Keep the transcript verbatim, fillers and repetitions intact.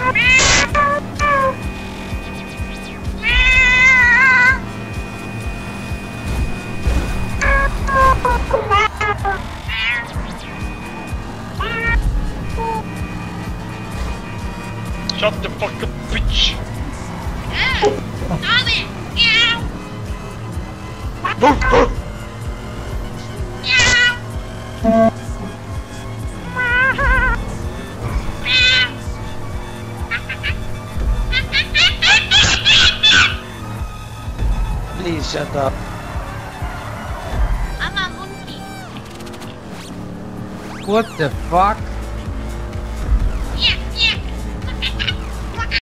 Shut the fuck up, bitch! Stop it! Meow! Please shut up. I'm a monkey. What the fuck?